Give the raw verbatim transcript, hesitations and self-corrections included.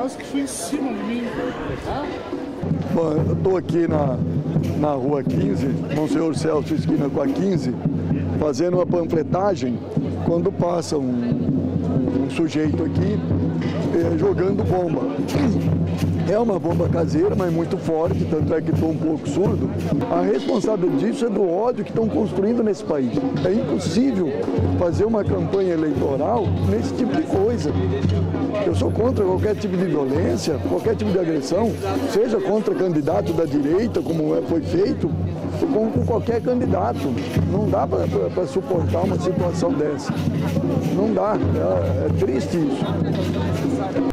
quase que foi em cima de mim. Bom, eu estou aqui na, na rua quinze, Monsenhor Celso, esquina com a quinze, fazendo uma panfletagem quando passa um, um sujeito aqui eh, jogando bomba. É uma bomba caseira, mas muito forte, tanto é que estou um pouco surdo. A responsabilidade disso é do ódio que estão construindo nesse país. É impossível fazer uma campanha eleitoral nesse tipo de coisa. Eu sou contra qualquer tipo de violência, qualquer tipo de agressão, seja contra candidato da direita, como foi feito, com, com qualquer candidato. Não dá para suportar uma situação dessa. Não dá. É, é triste isso.